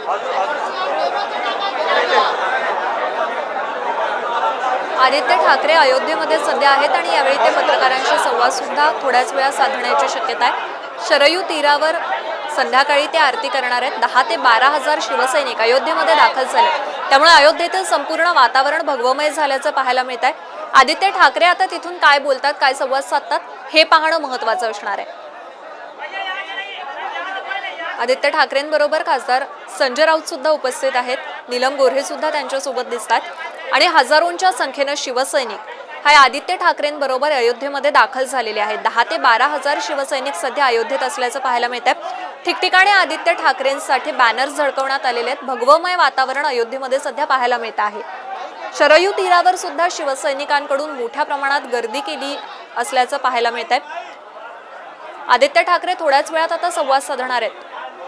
आदित्य ठाकरे अयोध्येमध्ये सध्या आहेत आणि यावेळी ते पत्रकारांशी संवाद सुद्धा थोड्याच वेळा साधण्याची शक्यता आहे। शरयू तीरावर संध्याकाळी ते आरती करणार आहेत। 10 ते 12 हजार शिवसैनिक अयोध्येमध्ये दाखल झाले, त्यामुळे अयोध्येतील संपूर्ण वातावरण भगवमय झाल्याचं पाहायला मिळत आहे। आदित्य ठाकरे आता तिथून काय बोलतात, काय संवाद साधतात हे पाहणं महत्त्वाचं असणार आहे। आदित्य ठाकरेंबरोबर खासदार संजय राऊत सुद्धा उपस्थित आहेत, नीलम गोऱ्हे सुद्धा त्यांच्यासोबत दिसतात आणि हजारोंच्या संख्येने शिवसैनिक हे आदित्य ठाकरेंबरोबर अयोध्येमध्ये दाखल झालेले आहेत। 10 ते 12 हजार शिवसैनिक सध्या अयोध्येत असल्याचं पाहायला मिळत आहे। ठिकठिकाणी आदित्य ठाकरेंसाठी बॅनर्स झळकवण्यात आलेले आहेत। भगवमय वातावरण अयोध्येमध्ये सध्या पाहायला मिळत आहे। शरयू तीरावर सुद्धा शिवसैनिकांकडून मोठ्या प्रमाणात गर्दी केली असल्याचं पाहायला मिळत आहे। आदित्य ठाकरे थोड्याच वेळात आता संवाद साधणार आहेत।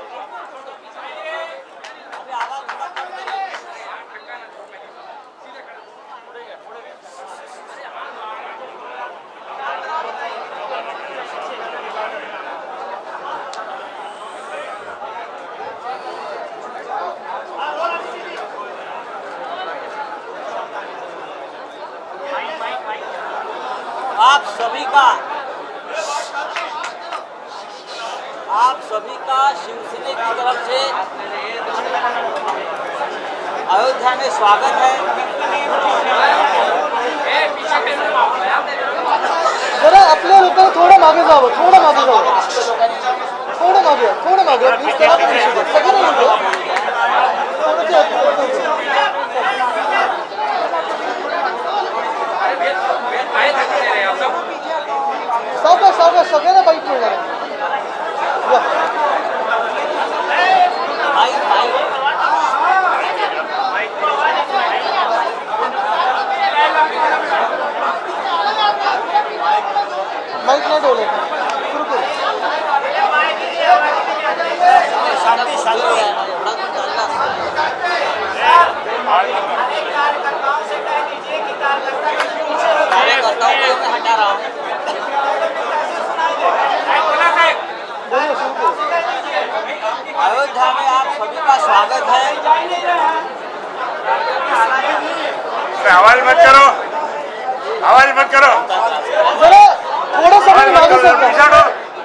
आप सभी का शिवसेना की तरफ से अयोध्या में स्वागत है। जरा आपल्या लोकांना थोडं मागे जावं, थोडं मागे जावं, थोडं मागे प्लीज। सगळं सावकाश सगळ्यांना बाईक मिळणार आहे। माईक नाही ठेवलं, सुरू करू। हटा रहा हूँ। अयोध्या में आप सभी का स्वागत है। आवाज मत करो, आवाज मत करो। जरा थोड़ा सा मागे सरका।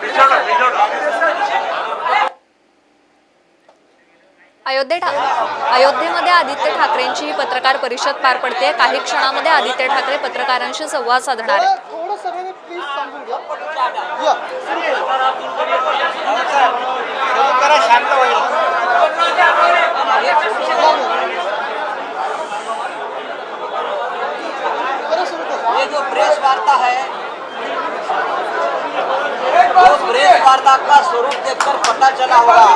अयोध्येमध्ये आदित्य ठाकरेंची पत्रकार परिषद पार पडते। काही क्षणामध्ये आदित्य ठाकरे पत्रकारांशी संवाद साधणार आहेत। थोडं सगळ्यांनी प्लीज समजून घ्या। शांत होईल। ये जो प्रेस वार्ता है, वो प्रेस वार्ता का स्वरूप देखकर पता चला होगा।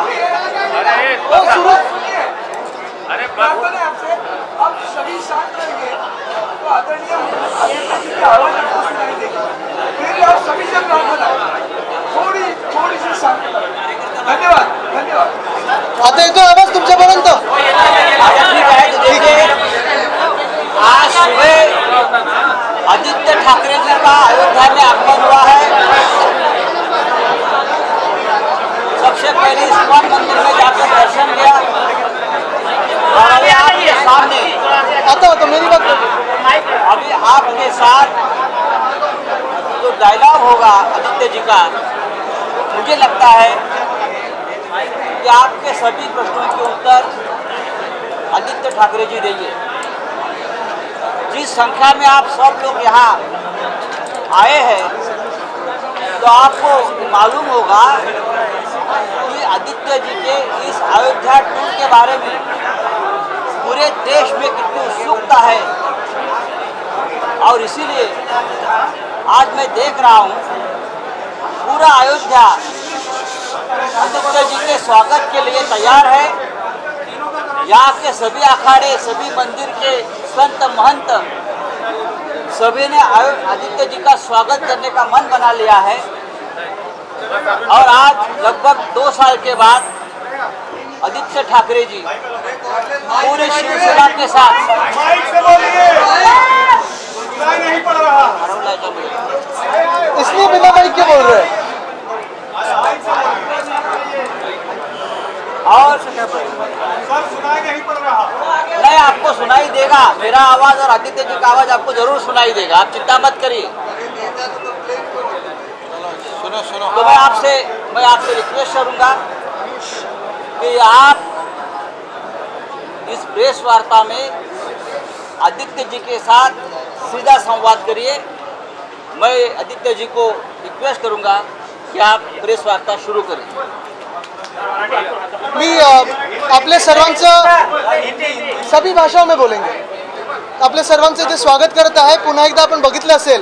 अरे आपसे अब सभी शांत रहेंगे तो आदरणीय मुख्यमंत्री की आवाज आपको सुनाई देगी। फिर भी आप सभी जन थोड़ी सी शांत। धन्यवाद। आता येतो आवाज तुमच्यापर्यंत? ठीक है। आज सुबह आदित्य ठाकरे जी का अयोध्या में आगमन हुआ है। सबसे पहले इस्कॉन मंदिर में जाकर दर्शन किया और अभी आपके सामने आता तो मेरी बात अभी आपके साथ जो डायलॉग होगा आदित्य जी का, मुझे लगता है कि आपके सभी प्रश्नों के उत्तर आदित्य ठाकरे जी देंगे। जिस संख्या में आप सब लोग यहाँ आए हैं, तो आपको मालूम होगा कि आदित्य जी के इस अयोध्या टूर के बारे में पूरे देश में कितनी उत्सुकता है। और इसीलिए आज मैं देख रहा हूँ पूरा अयोध्या आदित्य जी के स्वागत के लिए तैयार है। यहाँ के सभी अखाड़े, सभी मंदिर के संत महंत सभी ने आदित्य जी का स्वागत करने का मन बना लिया है। और आज लगभग 2 साल के बाद आदित्य ठाकरे जी पूरे शिवसेना के साथ नहीं पड़ रहा, इसलिए बिना माइक के बोल रहे हैं। और मेरा आवाज और आदित्य जी का आवाज आपको जरूर सुनाई देगा, आप चिंता मत करिए। सुनो सुनो। तो मैं आपसे रिक्वेस्ट करूंगा कि आप इस प्रेस वार्ता में आदित्य जी के साथ सीधा संवाद करिए। मैं आदित्य जी को रिक्वेस्ट करूंगा कि आप प्रेस वार्ता सुरू करें। मी आपल्या सर्वांचं सभी भाषाओं में बोलेंगे। आपल्या सर्वांचं इथे स्वागत करत आहे। पुन्हा एकदा आपण बघितलं असेल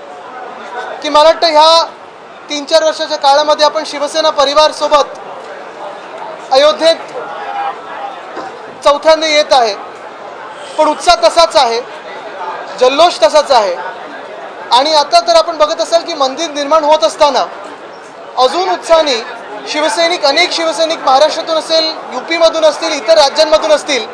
की मला वाटतं ह्या 3-4 वर्षाच्या काळामध्ये आपण शिवसेना परिवार सोबत अयोध्येत चौथ्यांदा येत आहे, पण उत्साह तसाच आहे, जल्लोष तसाच आहे। आणि आता तर आपण बघत असाल की मंदिर निर्माण होत असताना अजून उत्साहाने शिवसैनिक, अनेक शिवसैनिक महाराष्ट्रातून असेल, यूपी मधून असतील, इतर राज्यांमधून असतील,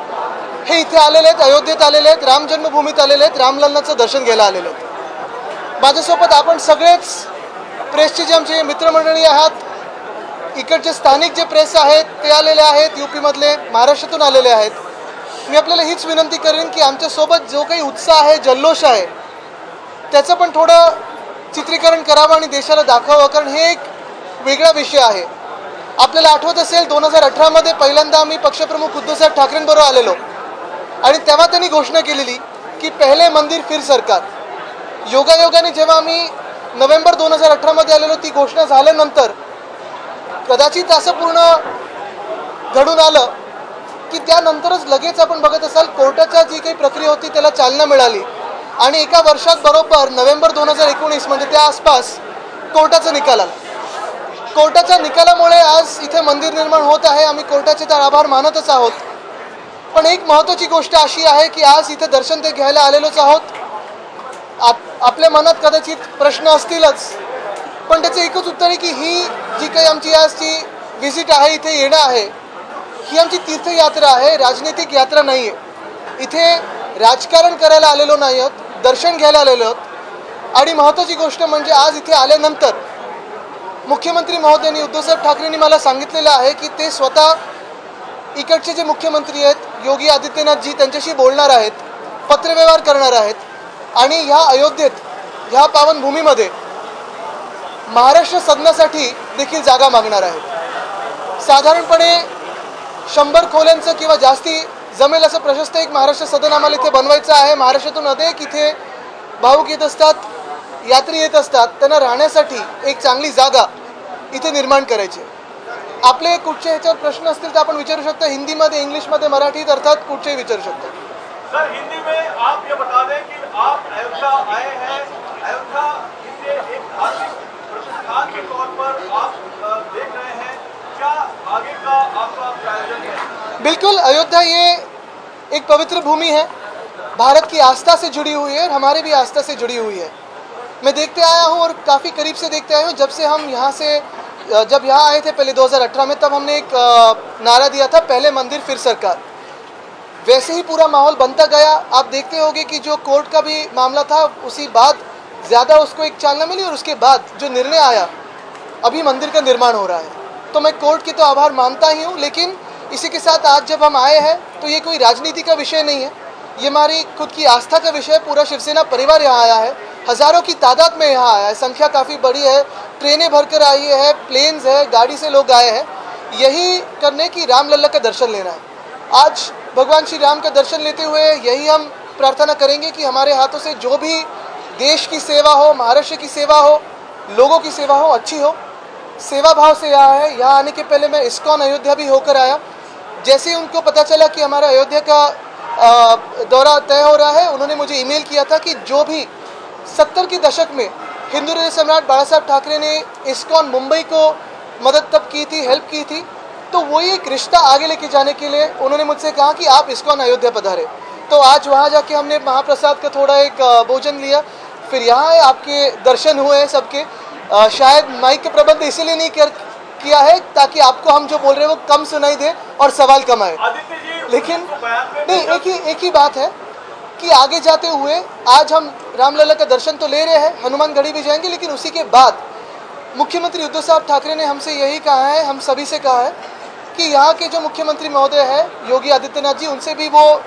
हे इथे आलेले आहेत, अयोध्येत आलेले आहेत, राम जन्मभूमीत आलेले आहेत, रामलल्लाचं दर्शन घ्यायला आलेले आहेत। माझ्यासोबत आपण सगळेच प्रेसचे जे आमचे मित्रमंडळी आहात, इकडचे स्थानिक जे प्रेस आहेत ते आलेले आहेत, यूपी मधले, महाराष्ट्रातून आलेले आहेत। मी आपल्याला हीच विनंती करेन की आमच्यासोबत जो काही उत्साह आहे, जल्लोष आहे, त्याचं पण थोडं चित्रीकरण करावं आणि देशाला दाखवावं, कारण हे एक वेगळा विषय आहे। आपल्याला आठवत असेल 2018 मध्ये पहिल्यांदा आम्ही पक्षप्रमुख उद्धवसाहेब ठाकरेंबरोबर आलेलो आणि तेव्हा त्यांनी घोषणा केलेली की पहिले मंदिर फिर सरकार। योगायोगाने जेव्हा आम्ही नोव्हेंबर 2018 मध्ये आलेलो, ती घोषणा झाल्यानंतर कदाचित असं पूर्ण घडून आलं की त्यानंतरच लगेच आपण बघत असाल कोर्टाच्या जी काही प्रक्रिया होती त्याला चालना मिळाली आणि एका वर्षात बरोबर नोव्हेंबर 2019 म्हणजे त्या आसपास कोर्टाचा निकाल आला। कोर्टाच्या निकालामुळे आज इथे मंदिर निर्माण होत आहे। आम्ही कोर्टाचे तर आभार मानतच आहोत, पण एक महत्त्वाची गोष्ट अशी आहे की आज इथे दर्शन ते घ्यायला आलेलोच आहोत। आपल्या मनात कदाचित प्रश्न असतीलच, पण त्याचं एकच उत्तर आहे की ही जी काही आमची आजची व्हिजिट आहे, इथे येणं आहे, ही आमची तीर्थयात्रा आहे, राजनैतिक यात्रा नाही आहे। इथे राजकारण करायला आलेलो नाही आहोत, दर्शन घ्यायला आलेलो आहोत। आणि महत्त्वाची गोष्ट म्हणजे आज इथे आल्यानंतर मुख्यमंत्री महोदयांनी, उद्धवसाहेब ठाकरेंनी मला सांगितलेलं आहे की ते स्वतः इकडचे जे मुख्यमंत्री आहेत योगी आदित्यनाथजी त्यांच्याशी बोलणार आहेत, पत्रव्यवहार करणार आहेत आणि ह्या अयोध्येत, ह्या पावनभूमीमध्ये महाराष्ट्र सदनासाठी देखील जागा मागणार आहेत। साधारणपणे 100 खोल्यांचं किंवा जास्ती जमेल असं प्रशस्त एक महाराष्ट्र सदन आम्हाला इथे बनवायचं आहे। महाराष्ट्रातून अनेक इथे भाविक येत असतात, यात्री येत असतात, त्यांना राहण्यासाठी एक चांगली जागा इथे निर्माण करायची। आपले कुठचे ह्याच्यावर प्रश्न असतील तर आपण विचारू शकता, हिंदीमध्ये, इंग्लिशमध्ये, मराठीत, अर्थात कुठचेही विचारू शकता। सर, हिंदी में आप ये बता दें कि आप अयोध्या आए हैं, अयोध्या इसे एक धार्मिक प्रतिष्ठान के तौर पर आप देख रहे हैं, क्या आगे का आपका प्रायोजन है? बिल्कुल, अयोध्या ये एक पवित्र भूमि है, भारत की आस्था से जुड़ी हुई है, हमारे भी आस्था से जुड़ी हुई है। मैं देखते आया हूँ और काफ़ी करीब से देखते आया हूँ। जब यहाँ आए थे पहले 2018 में, तब हमने एक नारा दिया था, पहले मंदिर फिर सरकार। वैसे ही पूरा माहौल बनता गया। आप देखते होंगे कि जो कोर्ट का भी मामला था, उसी बाद ज़्यादा उसको एक चालना मिली और उसके बाद जो निर्णय आया, अभी मंदिर का निर्माण हो रहा है। तो मैं कोर्ट की तो आभार मानता ही हूँ, लेकिन इसी के साथ आज जब हम आए हैं तो ये कोई राजनीति का विषय नहीं है, ये हमारी खुद की आस्था का विषय है। पूरा शिवसेना परिवार यहाँ आया है, हज़ारों की तादाद में यहाँ आया है, संख्या काफ़ी बड़ी है, ट्रेनें भरकर आई है, प्लेन्स है, गाड़ी से लोग आए हैं, यही करने की रामलल्ला का दर्शन लेना है। आज भगवान श्री राम का दर्शन लेते हुए यही हम प्रार्थना करेंगे कि हमारे हाथों से जो भी देश की सेवा हो, महाराष्ट्र की सेवा हो, लोगों की सेवा हो, अच्छी हो। सेवा भाव से यहाँ है। यहाँ आने के पहले मैं इस्कॉन अयोध्या भी होकर आया। जैसे ही उनको पता चला कि हमारा अयोध्या का दौरा तय हो रहा है, उन्होंने मुझे ईमेल किया था कि जो भी 70 के दशक में हिंदू हृदय सम्राट बाला साहब ठाकरे ने इस्कॉन मुंबई को मदद तब की थी, हेल्प की थी, तो वही एक रिश्ता आगे लेके जाने के लिए उन्होंने मुझसे कहा कि आप इस्कॉन अयोध्या पधारे। तो आज वहाँ जाके हमने महाप्रसाद का थोड़ा एक भोजन लिया, फिर यहाँ आपके दर्शन हुए हैं सबके। शायद माइक के प्रबंध इसीलिए नहीं किया है ताकि आपको हम जो बोल रहे हैं वो कम सुनाई दे और सवाल कम आए। लेकिन नहीं, एक ही बात है कि आगे जाते हुए आज हम रामलला का दर्शन तो ले रहे हैं, हनुमान गढ़ी भी जाएंगे, लेकिन उसी के बाद मुख्यमंत्री उद्धव साहब ठाकरे ने हमसे यही कहा है, हम सभी से कहा है कि यहाँ के जो मुख्यमंत्री महोदय है योगी आदित्यनाथ जी, उनसे भी वो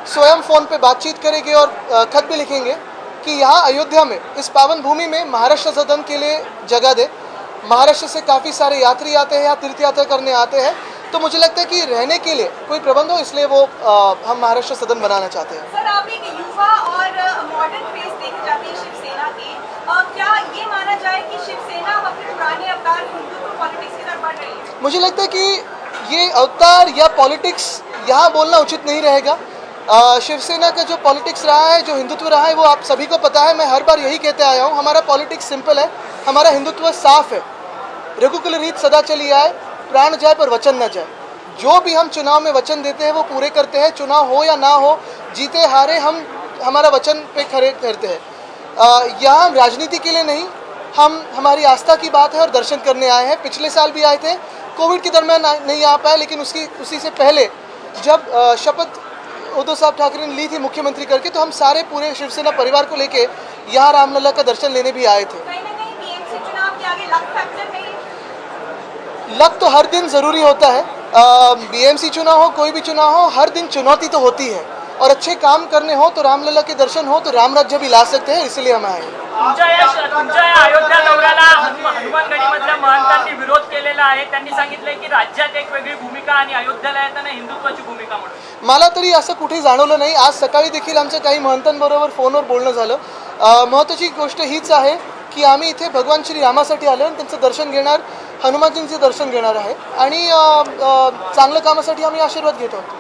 स्वयं फ़ोन पे बातचीत करेंगे और खत भी लिखेंगे कि यहाँ अयोध्या में इस पावन भूमि में महाराष्ट्र सदन के लिए जगह दे। महाराष्ट्र से काफ़ी सारे यात्री आते हैं, यहाँ तीर्थ यात्रा करने आते हैं, तो मुझे लगता है कि रहने के लिए कोई प्रबंध हो, इसलिए वो हम महाराष्ट्र सदन बनाना चाहते हैं। सर, आप एक युवा और मॉडर्न फेस देखे जाते हैं शिवसेना के, क्या ये माना जाए कि शिवसेना अपने पुराने अवतार हिंदुत्व पॉलिटिक्स की तरफ बढ़ रही है? मुझे लगता है कि ये अवतार या पॉलिटिक्स यहाँ बोलना उचित नहीं रहेगा। शिवसेना का जो पॉलिटिक्स रहा है, जो हिंदुत्व रहा है, वो आप सभी को पता है। मैं हर बार यही कहते आया हूँ, हमारा पॉलिटिक्स सिंपल है, हमारा हिंदुत्व साफ है। रघुकुल रीत सदा चली आए, प्राण जाए पर वचन न जाए। जो भी हम चुनाव में वचन देते हैं वो पूरे करते हैं, चुनाव हो या ना हो, जीते हारे हम हमारा वचन पे खड़े करते हैं। यहाँ राजनीति के लिए नहीं, हम हमारी आस्था की बात है और दर्शन करने आए हैं। पिछले साल भी आए थे, कोविड के दरमियान नहीं आ पाए, लेकिन उसी से पहले जब शपथ उद्धव साहब ठाकरे ने ली थी मुख्यमंत्री करके, तो हम सारे पूरे शिवसेना परिवार को लेके यहाँ रामलला का दर्शन लेने भी आए थे। कहीं ना कहीं बीएमसी चुनाव के आगे लक फैक्टर है? लक तो हर दिन ज़रूरी होता है। बीएमसी चुनाव हो, कोई भी चुनाव हो, हर दिन चुनौती तो होती है, और अच्छे काम करने हो तो रामलला के दर्शन हो तो राम राज्य भी ला सकते हैं, इसलिए हम आए। तुमच्या या अयोध्या दौऱ्याला हनुमानगडीमधल्या महंतांनी विरोध केलेला आहे। त्यांनी सांगितलंय की राज्यात एक वेगळी भूमिका आणि अयोध्येला येताना हिंदुत्वाची भूमिका म्हणून। मला तरी असं कुठे जाणवलं नाही। आज सकाळी देखील आमच्या काही महंतांबरोबर फोनवर बोलणं झालं। महत्त्वाची गोष्ट हीच आहे की आम्ही इथे भगवान श्री रामासाठी आलो आणि त्यांचं दर्शन घेणार, हनुमानजींचे दर्शन घेणार आहे, आणि चांगल्या कामासाठी आम्ही आशीर्वाद घेत आहोत।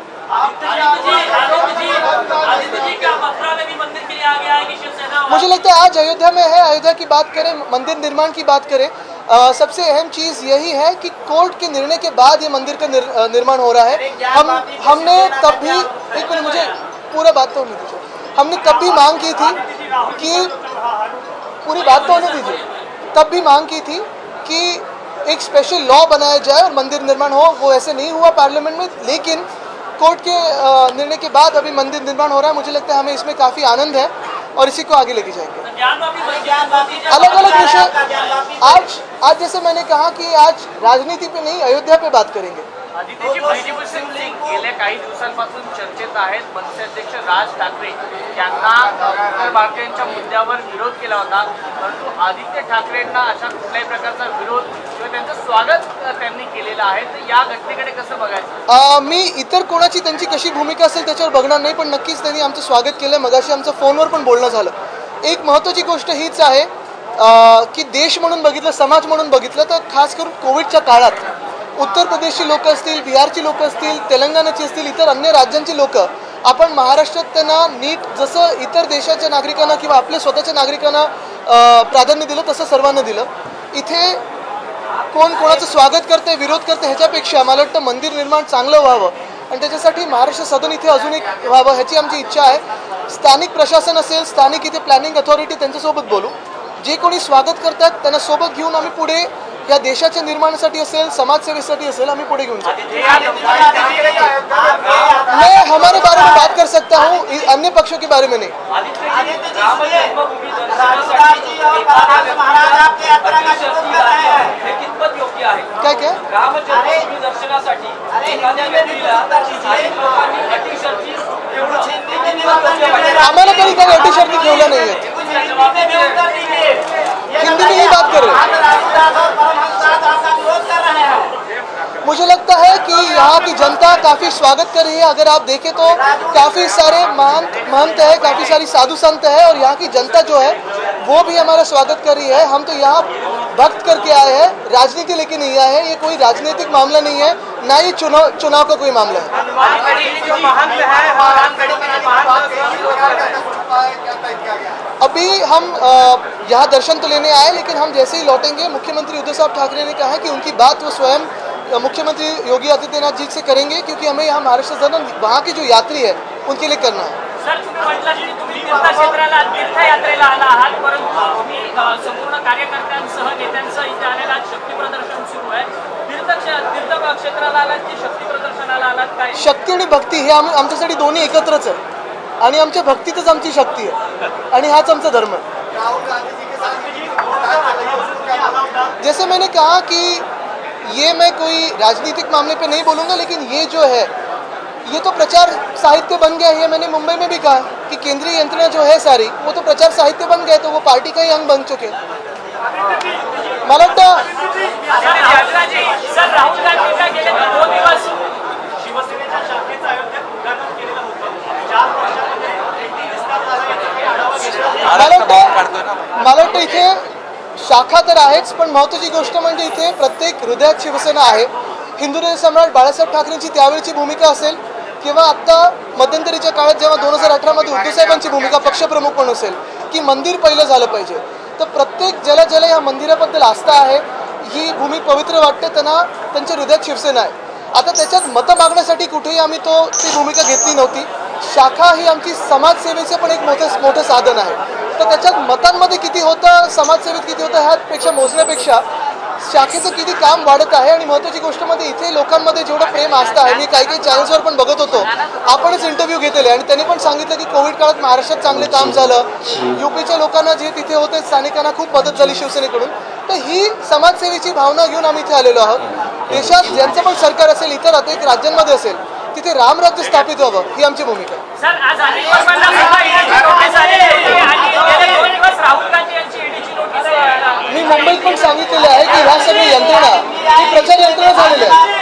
मुझे लगता है आज अयोध्या में है, अयोध्या की बात करें, मंदिर निर्माण की बात करें, सबसे अहम चीज़ यही है कि कोर्ट के निर्णय के बाद ये मंदिर का निर्माण हो रहा है। हमने तब भी, एक मिनट मुझे पूरा बात तो होने दीजिए, हमने तब भी मांग की थी कि पूरी बात तो होने दीजिए, तब भी मांग की थी कि एक स्पेशल लॉ बनाया जाए और मंदिर निर्माण हो। वो ऐसे नहीं हुआ पार्लियामेंट में, लेकिन कोर्ट के निर्णय के बाद अभी मंदिर निर्माण हो रहा है। मुझे लगता है हमें इसमें काफ़ी आनंद है और इसी को आगे लेके जाएंगे। अलग अलग विषय आज जैसे मैंने कहा कि आज राजनीति पे नहीं, अयोध्या पे बात करेंगे। आदित्यजी, बहिर्भूषण सिंग गेल्या काही दिवसांपासून चर्चेत आहेत। मनसे अध्यक्ष राज ठाकरे यांना उत्तर भारतीयांच्या मुद्द्यावर विरोध केला होता, परंतु आदित्य ठाकरेंना अशा कुठल्याही प्रकारचा विरोध किंवा त्यांचं स्वागत त्यांनी केलेलं आहे। तर या घटनेकडे कसं बघायचं? मी इतर कोणाची त्यांची कशी भूमिका असेल त्याच्यावर बघणार नाही, पण नक्कीच त्यांनी आमचं स्वागत केलं। मगाशी आमचं फोनवर पण बोलणं झालं। एक महत्त्वाची गोष्ट हीच आहे की देश म्हणून बघितलं, समाज म्हणून बघितलं तर खास करून कोविडच्या काळात उत्तर प्रदेशची लोक असतील, बिहारची लोक असतील, तेलंगणाची असतील, इतर अन्य राज्यांची लोक, आपण महाराष्ट्रात त्यांना नीट जसं इतर देशाच्या नागरिकांना किंवा आपल्या स्वतःच्या नागरिकांना प्राधान्य दिलं तसं सर्वांना दिलं। इथे कोण कोणाचं स्वागत करते, विरोध करते, ह्याच्यापेक्षा मला वाटतं मंदिर निर्माण चांगलं व्हावं आणि त्याच्यासाठी महाराष्ट्र सदन इथे अजून एक व्हावं ह्याची आमची इच्छा आहे। स्थानिक प्रशासन असेल, स्थानिक इथे प्लॅनिंग अथॉरिटी, त्यांच्यासोबत बोलू। जे कोणी स्वागत करतात त्यांना सोबत घेऊन आम्ही पुढे या देशाच्या निर्माणासाठी असेल, समाजसेवेसाठी असेल, आम्ही पुढे घेऊन जाऊ। मैं हमारे बारे में बात कर सकता हूँ, अन्य पक्षों के बारे में नहीं। क्या क्या आम्हाला तरी काही अटी शर्ती ठेवल्या नाही आहेत। हिंदी में ही बात कर रहे हैं। मुझे लगता है कि यहाँ की जनता काफ़ी स्वागत कर रही है। अगर आप देखें तो काफ़ी सारे महंत है, काफ़ी सारी साधु संत है, और यहाँ की जनता जो है वो भी हमारा स्वागत कर रही है। हम तो यहाँ भक्त करके आए हैं, राजनीति लेके नहीं आए हैं। ये कोई राजनीतिक मामला नहीं है, ना ही चुनाव का कोई मामला है। अभी हम यहाँ दर्शन तो लेने आए, लेकिन हम जैसे ही लौटेंगे, मुख्यमंत्री उद्धव साहब ठाकरे ने कहा है कि उनकी बात वो स्वयं मुख्यमंत्री योगी आदित्यनाथ जी से करेंगे, क्योंकि हमें यहाँ महाराष्ट्र सदन वहाँ के जो यात्री है उनके लिए करना है। सर, तुम्ही म्हटलं की तुम्ही तीर्थक्षेत्राला तीर्थयात्रेला आला आहात, परंतु तुम्ही संपूर्ण कार्यकर्त्यांसह नेत्यांसह इथे आलेला शक्ती प्रदर्शन सुरू आहे। तीर्थक्षेत्राला आलात की शक्ती प्रदर्शनाला आलात? काय शक्ती आणि भक्ती हे आमच्यासाठी दोन्ही एकत्रच आहे, आणि आमच्या भक्तीतच आमची शक्ती आहे, आणि हाच आमचा धर्म है। जैसे मैंने कहा कि ये मैं कोई राजनीतिक मामले पे नहीं बोलूँगा, लेकिन ये जो है ये तो प्रचार साहित्य बन गया है। मैंने मुंबई में भी कहा कि केंद्रीय यंत्रणा जो है सारी वो तो प्रचार साहित्य बन गए, तो वो पार्टी का ही अंग बन चुके। मला वाटतं सर राहुल गांधींना गेले 2 दिवस शिवसेनेच्या शाखेचं अयोध्येत उद्घाटन केलेलं होतं 4 वर्षामध्ये एकही विस्तार झाला याचा काही आढावा घेतला? मला वाटतं इथे शाखा तर आहेच, पण महत्त्वाची गोष्ट म्हणजे इथे प्रत्येक हृदयात शिवसेना आहे। हिंदू सम्राट बाळासाहेब ठाकरेंची त्यावेळची भूमिका असेल किंवा आत्ता मध्यंतरीच्या काळात जेव्हा 2018 मध्ये उद्धव साहेबांची भूमिका पक्षप्रमुख पण असेल की मंदिर पहिलं झालं पाहिजे, तर प्रत्येक ज्याला या मंदिराबद्दल आस्था आहे, ही भूमी पवित्र वाटते, त्यांना त्यांच्या हृदयात शिवसेना आहे। आता त्याच्यात मतं मागण्यासाठी कुठेही आम्ही ती भूमिका घेतली नव्हती। शाखा ही आमची समाजसेवेचं पण एक मोठं साधन आहे, तर त्याच्यात मतांमध्ये किती होतं, समाजसेवेत किती होतं ह्यापेक्षा मोजण्यापेक्षा शाखेचं किती काम वाढत आहे। आणि महत्त्वाची गोष्ट म्हणजे इथे लोकांमध्ये जेवढं प्रेम आस्था आहे, मी काही चॅनल्सवर पण बघत होतो, आपणच इंटरव्ह्यू घेतलेले आणि त्यांनी पण सांगितलं की कोविड काळात महाराष्ट्रात चांगले काम झालं, यूपीच्या लोकांना जे तिथे होते स्थानिकांना खूप मदत झाली शिवसेनेकडून। तर ही समाजसेवेची भावना घेऊन आम्ही इथे आलेलो आहोत। देशात ज्यांचं पण सरकार असेल, इतर अनेक राज्यांमध्ये असेल, तिथे रामराज्य स्थापित व्हावं ही आमची भूमिका आहे। सर आज अनिल परबांना सुद्धा ईडीची नोटीस आली होती आणि गेले 2 दिवस राहुल गांधी यांची ईडीची नोटीस आहे। मी मुंबईत पण सांगितलेलं आहे की ह्या सगळी यंत्रणा ही प्रचार यंत्रणा झालेली आहे।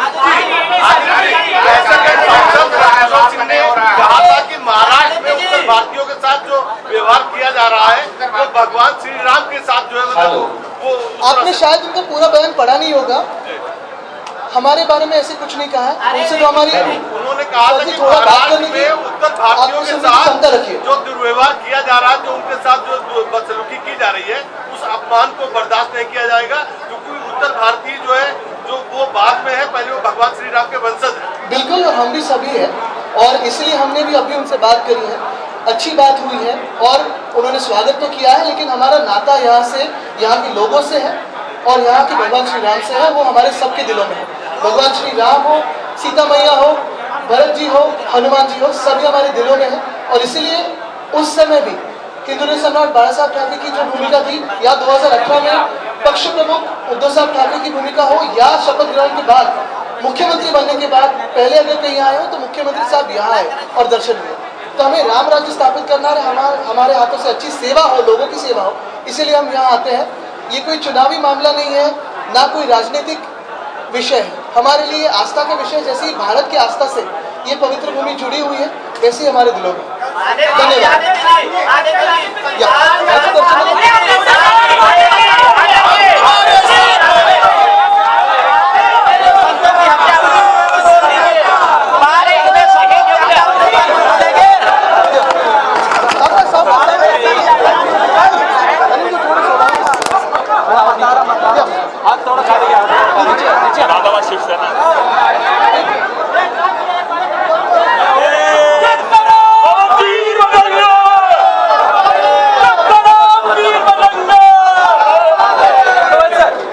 कहा था कि महाराष्ट्र में उत्तर भारतीयों के साथ जो व्यवहार किया जा रहा है वो भगवान श्री राम के साथ जो है मतलब वो आपने शायद उनका पूरा बयान पढ़ा नहीं होगा, हमारे बारे में ऐसे कुछ नहीं कहा है। उनसे तो हमारी उन्होंने कहा था कि महाराष्ट्र में उत्तर भारतीयों के साथ जो दुर्व्यवहार किया जा रहा है, जो उनके साथ जो बदसलूकी की जा रही है, उस अपमान को बर्दाश्त नहीं किया जाएगा, क्योंकि उत्तर भारतीय जो है जो वो बाद में है, पहले वो भगवान श्री राम के वंशज है। बिल्कुल, और हम भी सभी हैं, और इसलिए हमने भी अभी उनसे बात करी है, अच्छी बात हुई है और उन्होंने स्वागत तो किया है, लेकिन हमारा नाता यहाँ से, यहाँ के लोगों से है और यहाँ के भगवान श्री राम से है, वो हमारे सबके दिलों में है। भगवान श्री राम हो, सीता मैया हो, भरत जी हो, हनुमान जी हो, सभी हमारे दिलों में है। और इसलिए उस समय भी हिंदू सम्राट बाळासाहेब ठाकरे की जो भूमिका थी, या 2018 में पक्ष प्रमुख उद्धव साहब ठाकरे की भूमिका हो, या शपथ ग्रहण के बाद मुख्यमंत्री बनने के बाद पहले अगर कहीं आए हो तो मुख्यमंत्री साहब यहाँ आए और दर्शन हुए। तो हमें राम राज्य स्थापित करना है, हमारे हाथों से अच्छी सेवा हो, लोगों की सेवा हो, इसीलिए हम यहाँ आते हैं। ये कोई चुनावी मामला नहीं है, ना कोई राजनीतिक विषय है, हमारे लिए आस्था का विषय। जैसे ही भारत की आस्था से ये पवित्र भूमि जुड़ी हुई है, वैसे ही हमारे दिलों में। धन्यवाद।